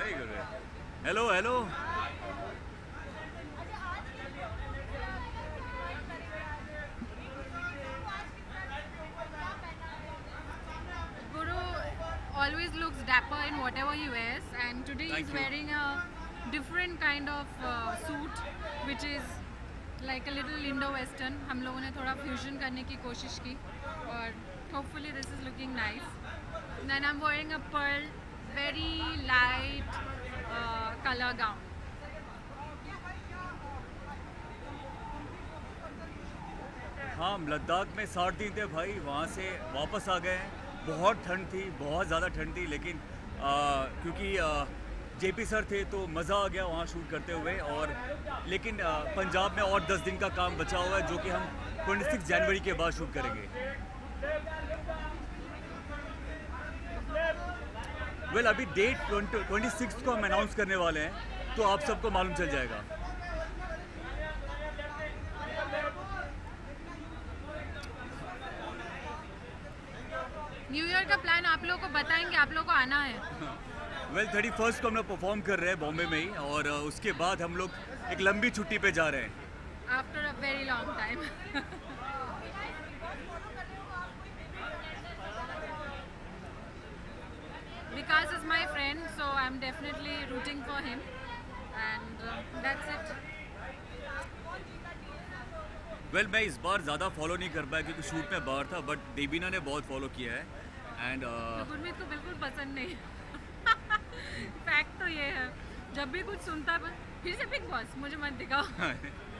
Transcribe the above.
Very good. Hello hello. Guru always looks dapper in whatever he wears, and today Thank he's you। wearing a different kind of suit, which is like a little Indo-Western. हम लोगों ने थोड़ा fusion करने की कोशिश की, और hopefully this is looking nice. Then I'm wearing a pearl, very light color gown. हाँ, हम लद्दाख में 60 दिन थे भाई, वहाँ से वापस आ गए हैं। बहुत ठंड थी, बहुत ज़्यादा ठंड थी, लेकिन क्योंकि जेपी सर थे तो मज़ा आ गया वहाँ शूट करते हुए। और लेकिन पंजाब में और 10 दिन का काम बचा हुआ है, जो कि हम 26 जनवरी के बाद शूट करेंगे। वेल अभी डेट 26 को हम अनाउंस करने वाले हैं, तो आप सबको मालूम चल जाएगा। न्यू ईयर का प्लान आप लोगों को बताएंगे, आप लोगों को आना है। वेल 31 को हम लोग परफॉर्म कर रहे हैं बॉम्बे में ही, और उसके बाद हम लोग एक लंबी छुट्टी पे जा रहे हैं। After a very long time. Vikas is my friend, so I'm definitely rooting for him, and that's it. Well मैं इस बार ज़्यादा फॉलो नहीं कर पाया क्योंकि शूट में बाहर था, बट देवीना ने बहुत फॉलो किया है। एंड गुरमीत को बिल्कुल पसंद नहीं। फैक्ट तो ये है, जब भी कुछ सुनता है फिर से बिग बॉस मुझे मत दिखाओ।